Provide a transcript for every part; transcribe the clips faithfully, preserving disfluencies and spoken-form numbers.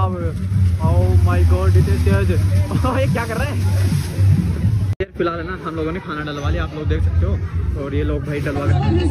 साहब, oh my God इतने तेज। ये क्या कर रहे हैं? फिलहाल है ना हम लोगों ने खाना डलवा लिया, आप लोग देख सकते हो। और ये लोग भाई डलवा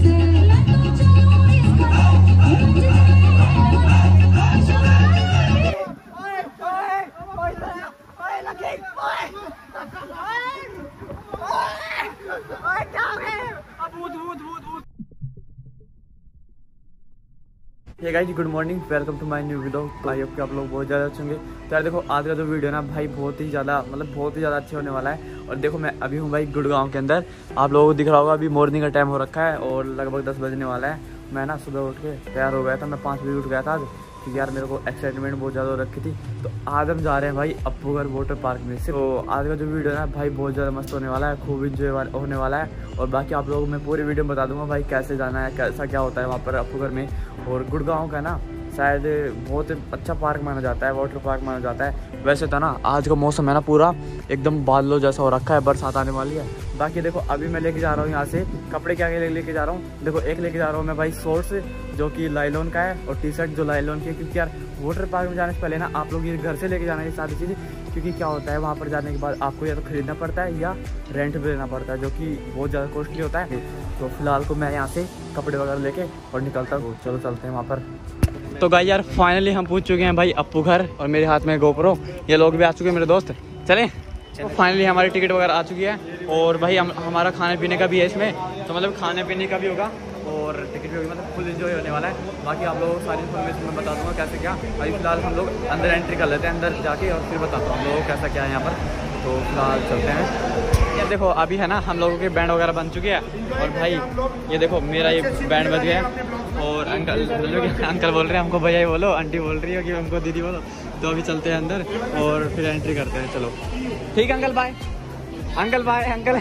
hey guys, good morning, welcome to my new video. I hope कि आप लोग बहुत ज़्यादा अच्छे होंगे। तो यार देखो, आज का जो वीडियो ना भाई बहुत ही ज़्यादा मतलब बहुत ही ज़्यादा अच्छे होने वाला है। और देखो मैं अभी हूँ भाई गुड़गांव के अंदर, आप लोगों को दिख रहा होगा अभी मॉर्निंग का टाइम हो रखा है और लगभग दस बजने वाला है। मैं ना सुबह उठ के तैयार हो गया था, मैं पाँच बजे उठ गया था आज, क्योंकि यार मेरे को एक्साइटमेंट बहुत ज़्यादा हो रखी थी। तो आज हम जा रहे हैं भाई अप्पूगढ़ वाटर पार्क में से। तो आज का जो वीडियो है ना भाई बहुत ज़्यादा मस्त होने वाला है, खूब इंजॉय होने वाला है। और बाकी आप लोगों को मैं पूरी वीडियो में बता दूंगा भाई कैसे जाना है, कैसा क्या होता है वहाँ पर अप्पूगढ़ में। और गुड़गांव का ना शायद बहुत अच्छा पार्क माना जाता है, वाटर पार्क माना जाता है। वैसे था ना आज का मौसम है ना पूरा एकदम बादलों जैसा हो रखा है, बरसात आने वाली है। बाकी देखो अभी मैं लेके जा रहा हूँ यहाँ से कपड़े, क्या क्या लेके जा रहा हूँ। देखो एक लेके जा रहा हूँ मैं भाई शॉर्ट्स जो कि लाइलॉन का है, और टी शर्ट जो लाइलॉन की है। क्योंकि यार वाटर पार्क में जाने से पहले ना आप लोग ये घर से लेके जाना है सारी चीज़ें। क्योंकि क्या होता है वहाँ पर जाने के बाद आपको या तो खरीदना पड़ता है या रेंट पे लेना पड़ता है, जो कि बहुत ज़्यादा कॉस्टली होता है। तो फिलहाल को मैं यहाँ से कपड़े वगैरह लेके और निकलता हूँ। चलो चलते हैं वहाँ पर। तो गाइस यार फाइनली हम पहुंच चुके हैं भाई अप्पूगढ़, और मेरे हाथ में गोप्रो, ये लोग भी आ चुके हैं मेरे दोस्त। चलें, तो फाइनली हमारी टिकट वगैरह आ चुकी है। और भाई हम हमारा खाने पीने का भी है इसमें, तो मतलब खाने पीने का भी होगा और टिकट भी होगी, मतलब फुल एंजॉय होने वाला है। बाकी आप लोगों को सारी इन्फॉर्मेशन मैं बता दूँगा कैसे क्या। अभी फिलहाल हम लोग अंदर एंट्री कर लेते हैं, अंदर जाके और फिर बताता हूँ हम लोगों को कैसा क्या है यहाँ पर। तो फिलहाल चलते हैं। ये देखो अभी है ना हम लोगों के बैंड वगैरह बन चुके हैं। और भाई ये देखो मेरा ये बैंड बज गया है। और अंकल अंकल बोल रहे हैं हमको भैया ही बोलो, आंटी बोल रही हो कि हमको दीदी बोलो। तो अभी चलते हैं अंदर और फिर एंट्री करते हैं। चलो ठीक है uncle, bye uncle, bye uncle.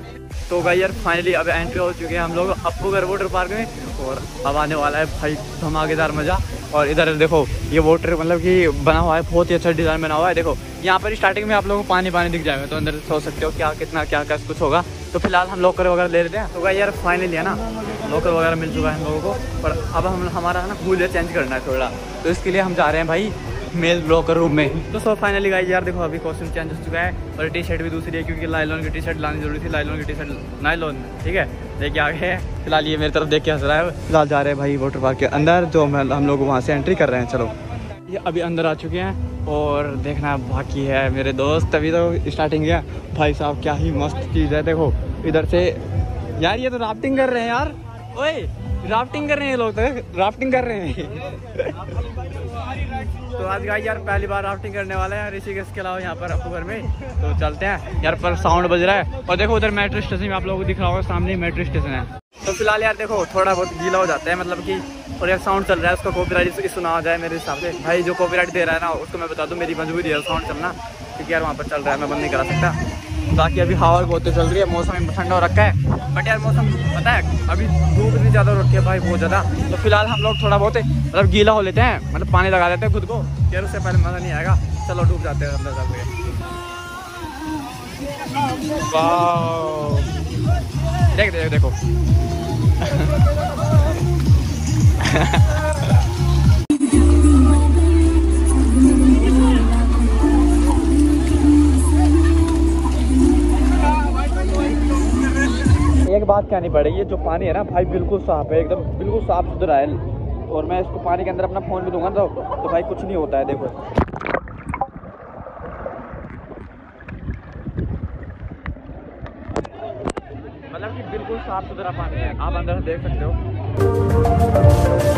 तो भाई यार फाइनली अब एंट्री हो चुके हैं हम लोग अप्पूगढ़ वाटर पार्क में, और अब आने वाला है भाई धमाकेदार मज़ा। और इधर देखो ये वाटर मतलब कि बना हुआ है, बहुत ही अच्छा डिज़ाइन बना हुआ है। देखो यहाँ पर स्टार्टिंग में आप लोगों को पानी पानी दिख जाएगा, तो अंदर सोच सकते हो क्या कितना क्या क्या कुछ होगा। तो फिलहाल हम लॉकर वगैरह ले लेते हैं। तो भाई यार फाइनली है ना लॉकर वगैरह मिल चुका है हम लोगों को। पर अब हम हमारा ना कूलर चेंज करना है थोड़ा, तो इसके लिए हम जा रहे हैं भाई मेल लॉकर रूम में। तो सो फाइनली गाइस यार देखो अभी कॉस्ट्यूम चेंज हो चुका है, और टी शर्ट भी दूसरी है क्योंकि लाइलॉन की टी शर्ट लानी जरूरी थी। लाइलॉन की टी शर्ट नाइलॉन, ठीक है, लेके आ गए हैं। फिलहाल ये मेरी तरफ देख के हंस रहा है। फिलहाल जा रहे हैं भाई वाटर पार्क के अंदर, जो हम लोग वहाँ से एंट्री कर रहे हैं। चलो ये अभी अंदर आ चुके हैं और देखना बाकी है मेरे दोस्त। अभी तो स्टार्टिंग है भाई साहब, क्या ही मस्त चीज़ है। देखो इधर से यार ये तो राफ्टिंग कर रहे हैं यार, ओए राफ्टिंग कर रहे हैं लोग, तो राफ्टिंग कर रहे हैं। तो आज गाइस यार पहली बार राफ्टिंग करने वाले हैं ऋषिकेश के अलावा यहाँ पर अप्पूगढ़ में। तो चलते हैं यार, पर साउंड बज रहा है। और देखो उधर मेट्रो स्टेशन में आप लोगों को दिख रहा होगा, सामने मेट्रो स्टेशन है। तो फिलहाल यार देखो थोड़ा बहुत गीला हो जाता है, मतलब कि और यार साउंड चल रहा है, उसका कॉपीराइट सुना आ जाए मेरे हिसाब से। भाई जो कॉपीराइट दे रहा है ना उसको मैं बता दूँ मेरी मजबूरी है साउंड चलना, क्योंकि यार वहाँ पर चल रहा है, मैं बंद नहीं करा सकता। बाकी अभी हवा बहुत चल रही है, मौसम ठंडा हो रखा है। बट यार मौसम पता है अभी धूप इतनी ज़्यादा हो रखी है भाई, बहुत ज़्यादा। तो फिलहाल हम लोग थोड़ा बहुत मतलब गीला हो लेते हैं, मतलब पानी लगा लेते हैं खुद को, यार उससे पहले मज़ा नहीं आएगा। चलो डूब जाते हैं अंदर जाके। वाह देख देख देखो एक बात कहनी पड़ेगी, ये जो पानी है ना भाई बिल्कुल साफ है, एकदम बिल्कुल साफ सुथरा है। और मैं इसको पानी के अंदर अपना फ़ोन भी दूंगा तो, तो भाई कुछ नहीं होता है। देखो मतलब कि बिल्कुल साफ सुथरा पानी है, आप अंदर देख सकते हो।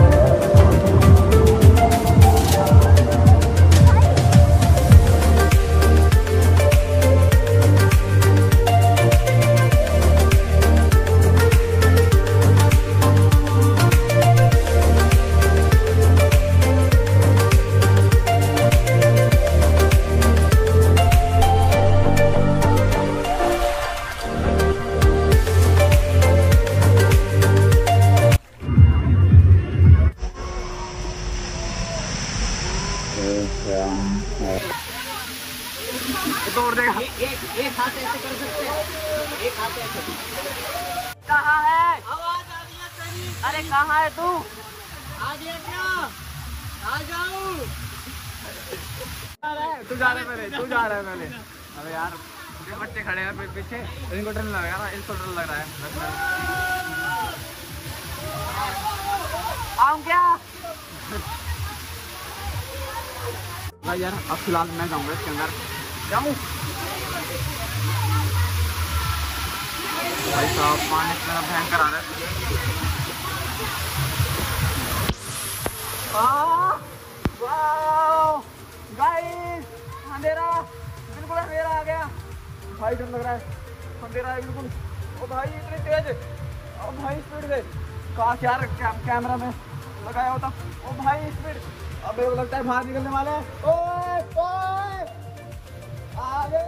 तोड़ देगा। एक हाथ ऐसे कर सकते हैं, एक हाथ ऐसे। कहाँ है? आवाज आ रही है तेरी। अरे कहाँ है तू? आ गया क्या? आ जाओ। तू जा रहा है पहले, तू जा रहा है पहले। अबे यार ये बच्चे खड़े हैं पीछे, इनको डर लग रहा है, इसको डर लग रहा है। आऊं क्या भाई यार? अब फिलहाल मैं जाऊंगा इसके अंदर, जाऊँ भाई साहब। पानी इतना भयंकर आ रहा है। गाइस अंधेरा, बिल्कुल अंधेरा आ गया भाई, डर लग रहा है, अंधेरा है बिल्कुल। ओ भाई इतनी तेज, ओ भाई स्पीड से, काश यार कै, कैमरा में लगाया होता। ओ भाई स्पीड, अबे वो लगता है बाहर निकलने वाला है। ओए ओए आगे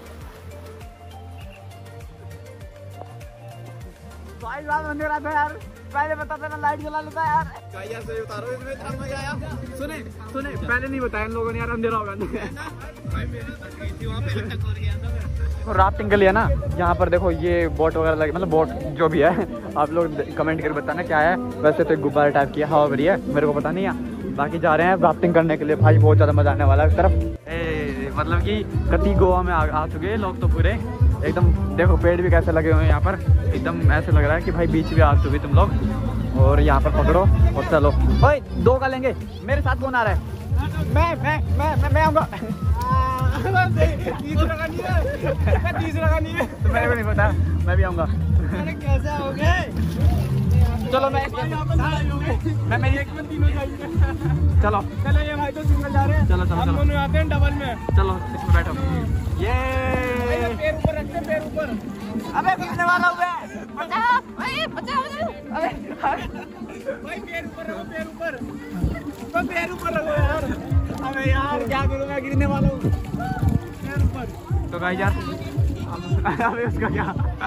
भाई, बात अंधेरा था यार, पहले बता देना लाइट जला लेता यार। यार से उतारो, इसमें इतना मजा आया। सुने सुने पहले नहीं बताया इन लोगों ने यार, अंधेरा होगा। राफ्टिंग के लिए ना यहाँ पर देखो ये बोट वगैरह लगे, मतलब बोट जो भी है, आप लोग कमेंट करके बताना क्या है। वैसे तो गुब्बारा टाइप की हवा भरी है, मेरे को पता नहीं है। बाकी जा रहे हैं राफ्टिंग करने के लिए भाई, बहुत ज़्यादा मजा आने वाला है। इस तरफ ए, मतलब कि कति गोवा में आ, आ चुके हैं लोग तो पूरे एकदम। देखो पेड़ भी कैसे लगे हुए हैं यहाँ पर, एकदम ऐसे लग रहा है कि भाई बीच भी आ चुके तुम लोग। और यहाँ पर पकड़ो और चलो। ओए दो का लेंगे, मेरे साथ कौन आ रहा है? मैं मैं मैं मैं मैं आऊँगा। तीसरा का नहीं है, तीसरा का नहीं है तो मेरे को नहीं पता, मैं भी आऊँगा। कैसे आओगे? चलो मैं मैं मेरी एक में तीनों जाएंगे। चलो चलो ये भाई तो सिंगल जा रहे हैं। चलो चलो हम दोनों आते हैं डबल में। चलो इसमें बैठो। ये पैर ऊपर रखते हैं, पैर ऊपर। अबे गिरने वाला हूँ मैं, बचा भाई, बचा बचा। अबे भाई पैर ऊपर रखो, पैर ऊपर, तो पैर ऊपर रखो यार। अबे यार क्या करूँ, मैं गिरने वाला हूँ, पैर ऊपर। तो गाइस यार अबे उसका क्या?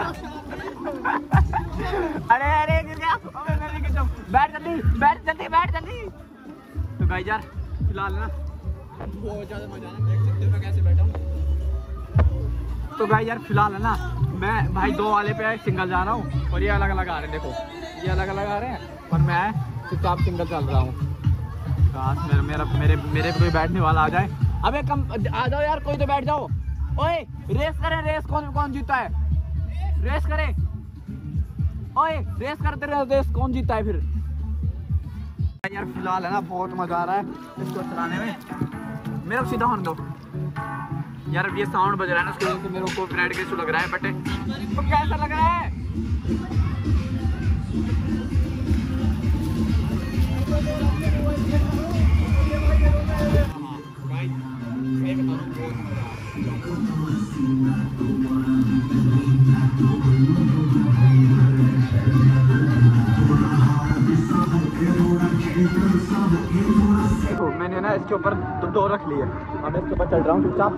अरे अरे गिर गया। अबे मैं भी गिर जाऊँ। बैठ जल्दी, बैठ जल्दी, बैठ जल्दी। तो गाइस यार फिलहाल ना बहुत ज़्यादा मजा आना, देख सकते हो मैं कैसे बैठा हूँ। तो गाइस यार फिलहाल है ना मैं भाई दो वाले पे सिंगल जा रहा हूँ और ये अलग अलग आ रहे हैं। देखो ये अलग अलग आ रहे हैं और मैं चुपचाप सिंगल चल रहा हूँ। काश मेरा मेरा मेरे मेरे पे कोई बैठने वाला आ जाए। अबे कम आ जाओ यार, कोई तो बैठ जाओ। ओए रेस करें, रेस कौन कौन जीता है? रेस करें, ओए रेस करते रहे, रेस कौन जीता है फिर? यार फिलहाल है ना बहुत मजा आ रहा है इसको चलाने में। मेरा सीधा होने दो यार, ये साउंड बज रहा है ना, उसकी वजह से मेरे को कॉपीराइट केस लग रहा है। बट तो कैसा लग रहा है? देखो मैंने ना इसके ऊपर दो, दो रख लिए, अब इसके ऊपर चल रहा हूँ चुपचाप।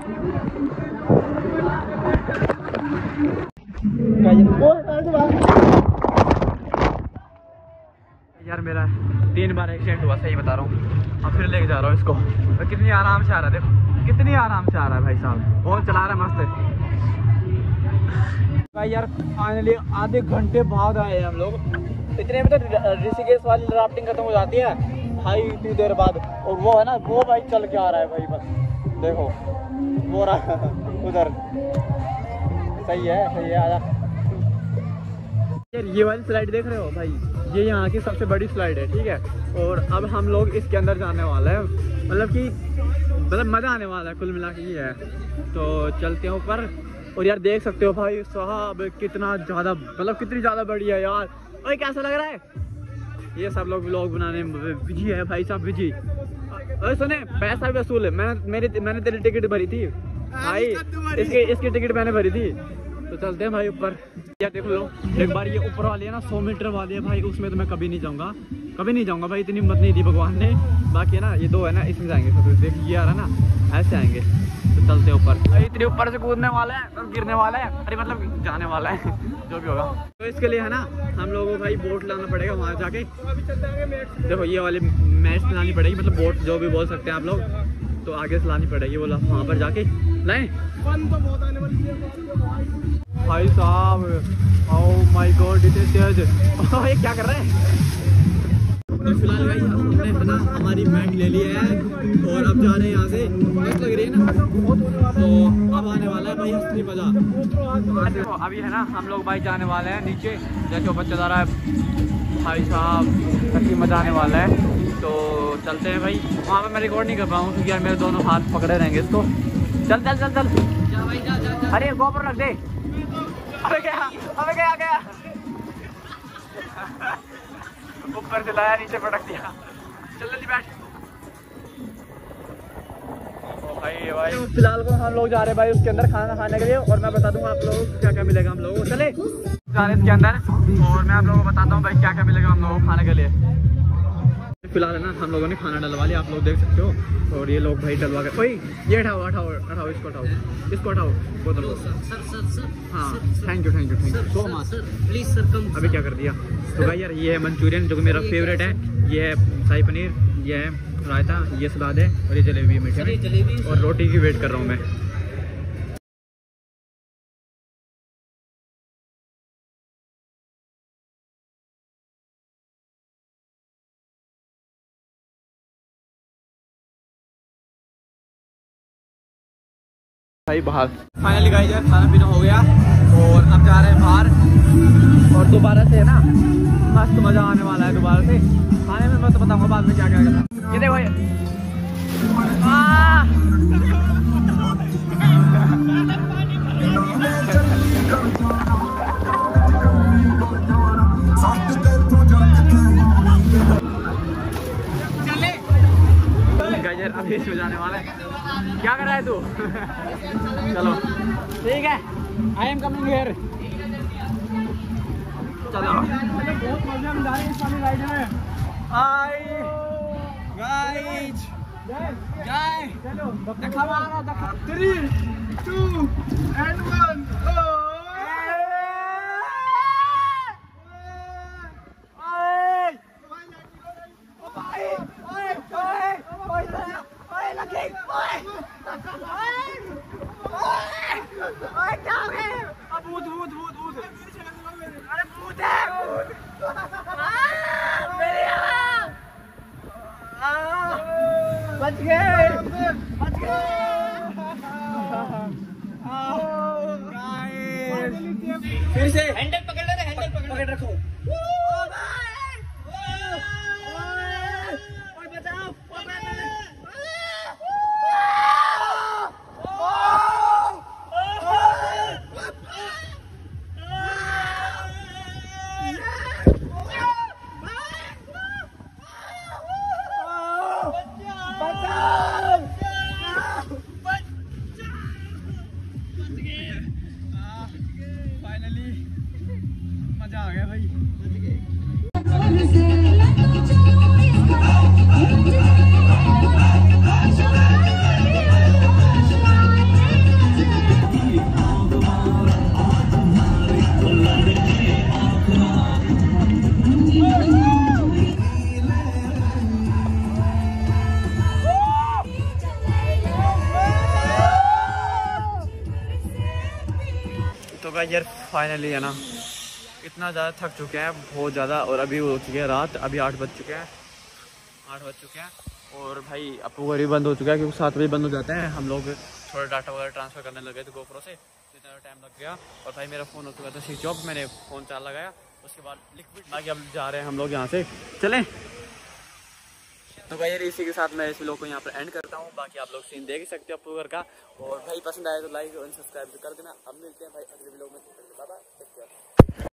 यार मेरा तीन बार एक्सीडेंट हुआ, सही बता रहा हूँ। अब फिर लेके जा रहा हूँ इसको, और कितनी आराम से आ रहा है, देखो कितनी आराम से आ रहा है भाई साहब, बहुत चला रहा है मस्त है भाई। यार फाइनली आधे घंटे बाद आए हम लोग, इतने में तो ऋषिकेश वाली राफ्टिंग खत्म हो जाती है भाई इतनी देर बाद। और वो है ना वो भाई चल के आ रहा है भाई, बस देखो वो रहा उधर। सही है सही है, आजा यार। ये वाली स्लाइड देख रहे हो भाई, ये यहाँ की सबसे बड़ी स्लाइड है, ठीक है। और अब हम लोग इसके अंदर जाने वाले हैं, मतलब कि मतलब मज़ा आने वाला है, कुल मिला के ये है। तो चलते हैं ऊपर। और यार देख सकते हो भाई साहब कितना ज़्यादा, मतलब कितनी ज़्यादा बड़ी है यार। और कैसा लग रहा है? ये सब लोग व्लॉग बनाने में बिजी है भाई साहब, बिजी। अरे सुने पैसा भी वसूल है, मैंने मेरी मैंने तेरी टिकट भरी थी भाई, इसकी इसकी टिकट मैंने भरी थी। तो चलते हैं भाई ऊपर। यार देख लो एक बार ये ऊपर वाली है ना सौ मीटर वाली है भाई, उसमें तो मैं कभी नहीं जाऊँगा, कभी नहीं जाऊँगा भाई, इतनी हिम्मत नहीं दी भगवान ने। बाकी है ना ये दो है ना, इसमें जाएंगे। तो देख ये आ रहा है ना, ऐसे आएंगे। तो चलते ऊपर, इतने ऊपर से कूदने वाला है और गिरने वाला है, अरे मतलब जाने वाला है जो भी होगा। तो इसके लिए है ना हम लोगों को भाई बोट लाना पड़ेगा वहाँ जाके। देखो ये वाली मैच लानी पड़ेगी, मतलब बोट जो भी बोल सकते हैं आप लोग, तो आगे से लानी पड़ेगी, बोला वहाँ पर जाके लाएं। भाई साहब ओह माय गॉड इतने तेज, ये क्या कर रहे हैं? तो फिलहाल भाई हमने ना हमारी मैट ले ली है और अब जा रहे हैं यहाँ से, मस्त लग रही है ना। तो अब आने वाला है भाई असली मजा। देखो अभी है ना हम लोग भाई जाने वाले हैं नीचे, जैसे बच्चा जा रहा है भाई साहब, असली मजा आने वाला है। तो चलते हैं भाई, वहाँ पे मैं रिकॉर्ड नहीं कर पाऊँ क्योंकि यार मेरे दोनों हाथ पकड़े रहेंगे इसको। चल चल चल चल जा भाई जा, जा, जा। अरे गोबर रख दे। अबे गया अबे गया गया ऊपर से लाया नीचे पटक दिया। चल जल्दी बैठ। भाई भाई फिलहाल को हम लोग जा रहे हैं भाई उसके अंदर खाना खाने के लिए, और मैं बता दूंगा आप लोगों को क्या क्या मिलेगा हम लोगों को। चले जा रहे इसके अंदर और मैं आप लोगों को बताता हूँ भाई क्या क्या मिलेगा हम लोगों को खाने के लिए। फिलहाल है ना हम लोगों ने खाना डलवा लिया, आप लोग देख सकते हो। और ये लोग भाई डलवा कर, ओए ये हटाओ हटाओ हटाओ इसको हटाओ इसको हटाओ बोतल। सर सर सर हाँ thank you thank you thank you so much sir, please sir come. अभी क्या कर दिया। तो भाई यार ये है मंचूरियन जो कि मेरा फेवरेट है, ये है शाही पनीर, ये है रायता, ये सलाद है और ये जलेबी है मीठे में, और रोटी की वेट कर रहा हूँ मैं। भाई बाहर फाइनली गाइस यार खाना पीना हो गया और अब जा रहे हैं बाहर, और दोबारा से है ना मस्त मजा आने वाला है दोबारा से खाने में। मैं तो बताऊंगा बाद में क्या क्या करना। ये देखो ये गाइस अभी इसमें जाने वाला है। क्या कर रहा है तू? चलो ठीक है, आई एम कमिंग हियर। चलो बहुत मजा में जा रहे हैं इस वाली राइड में। आई गाइस गाइस चलो देखा मारा देखा थ्री टू एंड वन। बच गए बच गए। फिर से हैंडल पकड़ ले, हैंडल पकड़ पकड़ रखो। बचाओ फाइनली मजा आ गया भाई। तो गाइस यार फाइनली है ना इतना ज़्यादा थक चुके हैं बहुत ज़्यादा, और अभी हो चुकी है रात, अभी आठ बज चुके हैं आठ बज चुके हैं और भाई अपू घर भी बंद हो चुका है क्योंकि सात बजे बंद हो जाते हैं। हम लोग थोड़ा डाटा वगैरह ट्रांसफ़र करने लगे थे गोप्रो से, इतना टाइम लग गया। और भाई मेरा फ़ोन हो चुका था स्विच ऑफ, मैंने फ़ोन चार्ज लगाया उसके बाद लिक्विड बाकी अब जा रहे हैं हम लोग यहाँ से। चलें तो भाई यार इसी के साथ मैं इस व्लॉग को यहाँ पर एंड करता हूँ। बाकी आप लोग सीन देख ही सकते हो अपू घर का, और भाई पसंद आए तो लाइक और सब्सक्राइब कर देना। अब मिलते हैं भाई अगले व्लॉग में। Bye bye.